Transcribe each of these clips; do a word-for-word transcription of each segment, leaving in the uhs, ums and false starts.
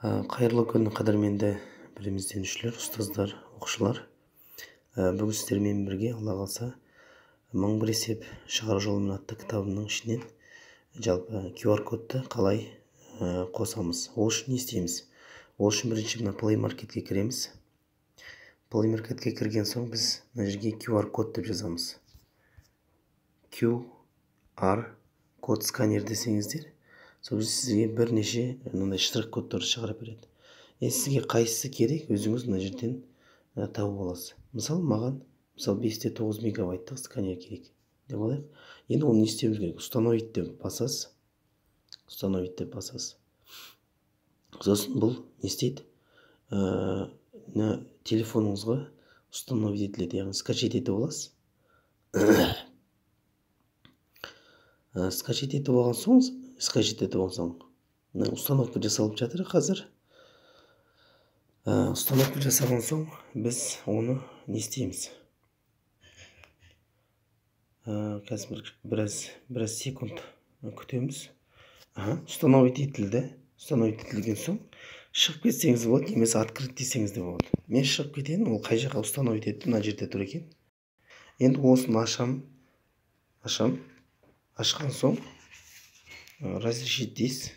Кайырлуу күн кадырменде билимизденүүчүлөр, устаздар, окуучулар. Бүгүн сиздер менен бирге Алла калса миң бир эсеп чыгаруу жолу аттуу китабымдын ичинен жалпы ку ар кодду калай косамыз? Ол үчүн не истейбиз? Ол үчүн биринчи мына Play Marketке киремиз. Play Marketке кирген соң биз мына жерге ку ар код деп жазамыз. ку ар код сканер десеңиздер, сол сизге бир нече мындай штрих коддорду чыгарып берет. Э сизге кайсысы керек, өзүңүз мына жерден табып аласыз. Мисалы маган, мисалы беш те тогуз мегабайттык сканер керек деп алайык. Эndi оны не істеуіміз керек? Установить деп басасыз. Установить деп басасыз. Сосын бұл не істейді? Телефоныңызға установить етіледі, яғни скачать етіп аласыз. Скачать етіп алған соң, скачать етіп алған соң, установка жасалып жатыр қазір. Установка жасалған соң, біз оны не істейміз? Қазір біраз біраз секунд күтеміз. Установить етілді. Установить етілген соң, шығып кетсеңіз болады, немесе открыть десеңіз де болады. Мен шығып кетейін, ол қай жаққа установить етті, мына жерде тұр екен. Енді осыны ашам, ашам. Ашқан соң, разрешить дейсіз.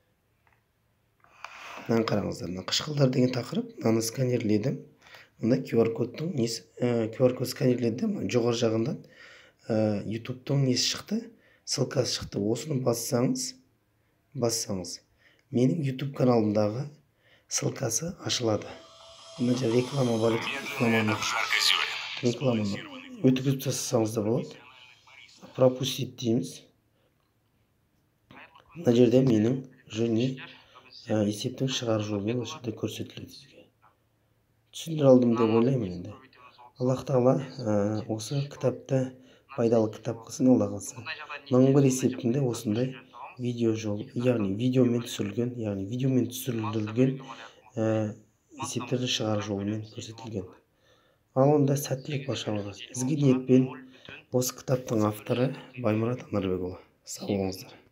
Мынаны қараңыздар, мына қышқылдар деген тақырып, мынаны сканерледім. Мында ку ар кодтың несі, ку ар код сканерледім. Жоғары жағынан ютубтың несі шықты, ссылкасы шықты. Осыны бассаңыз, бассаңыз, менің ютуб каналымдағы ссылкасы ашылады. Мына жерде реклама бар екен, рекламаны өткізіп тастасаңыз да болады. Пропустить дейміз. Мына жерде менің және есептің шығару жолымен осында көрсетіледі сізге. Түсіндіре алдым деп ойлаймын енді. Аллах тағала осы кітапты пайдалы кітап қылсын, Алла қаласа. Мың бір есептінде осындай видео жол, яғни видеомен түсірілген, яғни видеомен түсірілген есептерді шығару жолымен көрсетілген. Ал онда сәттілік башалыңыз. Ізгі ниетпен осы кітаптың авторы Баймұрат Анарбекұлы. Сау болыңыздар.